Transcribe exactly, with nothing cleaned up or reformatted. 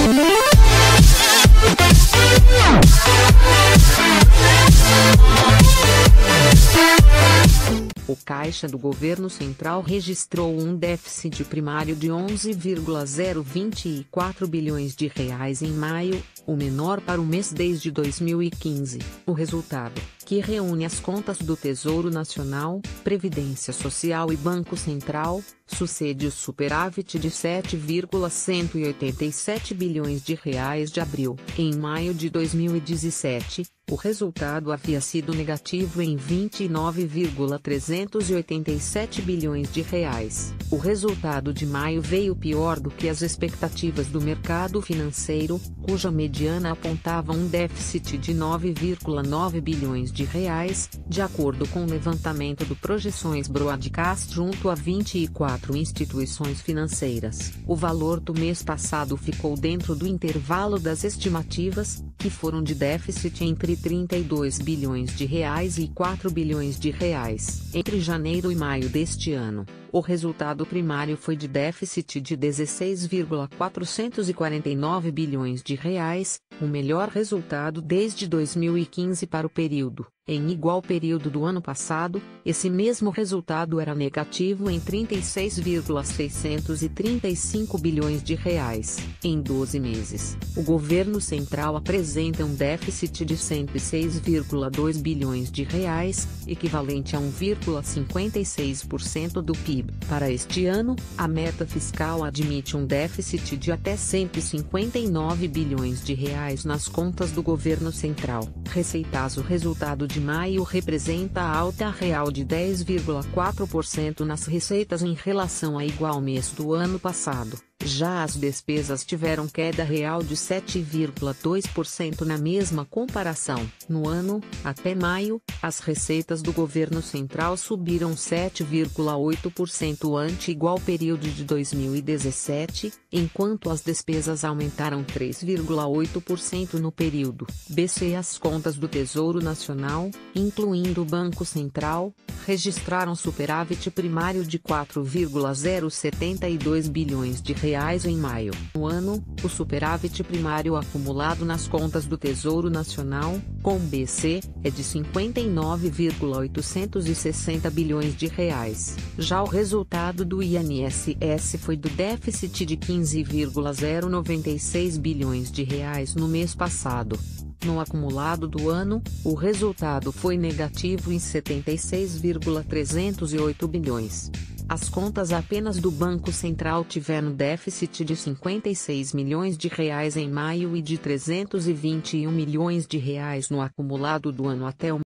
O caixa do governo central registrou um déficit primário de onze vírgula zero vinte e quatro bilhões de reais em maio, o menor para o mês desde dois mil e quinze. O resultado, que reúne as contas do Tesouro Nacional, Previdência Social e Banco Central, sucede o superávit de sete vírgula cento e oitenta e sete bilhões de reais de abril. Em maio de dois mil e dezessete, o resultado havia sido negativo em vinte e nove vírgula trezentos e oitenta e sete bilhões de reais. O resultado de maio veio pior do que as expectativas do mercado financeiro, cuja mediana apontava um déficit de nove vírgula nove bilhões de reais, de acordo com o levantamento do Projeções Broadcast junto a vinte e quatro instituições financeiras. O valor do mês passado ficou dentro do intervalo das estimativas, que foram de déficit entre trinta e dois bilhões de reais e quatro bilhões de reais. Entre janeiro e maio deste ano, o resultado primário foi de déficit de dezesseis vírgula quatrocentos e quarenta e nove bilhões de reais, o melhor resultado desde dois mil e quinze para o período. Em igual período do ano passado, esse mesmo resultado era negativo em trinta e seis vírgula seiscentos e trinta e cinco bilhões de reais. Em doze meses, o governo central apresenta um déficit de cento e seis vírgula dois bilhões de reais, equivalente a um vírgula cinquenta e seis por cento do P I B. Para este ano, a meta fiscal admite um déficit de até cento e cinquenta e nove bilhões de reais nas contas do governo central. Receitas: o resultado de maio representa a alta real de dez vírgula quatro por cento nas receitas em relação a igual mês do ano passado. Já as despesas tiveram queda real de sete vírgula dois por cento na mesma comparação. No ano, até maio, as receitas do governo central subiram sete vírgula oito por cento ante igual período de dois mil e dezessete, enquanto as despesas aumentaram três vírgula oito por cento no período. B C As contas do Tesouro Nacional, incluindo o Banco Central, registraram superávit primário de quatro vírgula zero setenta e dois bilhões de reais em maio. No ano, o superávit primário acumulado nas contas do Tesouro Nacional, com B C, é de cinquenta e nove vírgula oitocentos e sessenta bilhões de reais. Já o resultado do I N S S foi do déficit de quinze vírgula zero noventa e seis bilhões de reais no mês passado. No acumulado do ano, o resultado foi negativo em setenta e seis vírgula trezentos e oito bilhões. As contas apenas do Banco Central tiveram déficit de cinquenta e seis milhões de reais em maio e de trezentos e vinte e um milhões de reais no acumulado do ano até o